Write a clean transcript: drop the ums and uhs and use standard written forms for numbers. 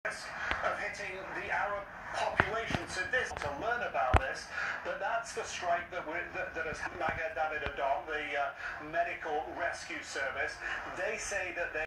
of hitting the Arab population. So this, to learn about this, but that's the strike that has David Adom, the medical rescue service. They say that they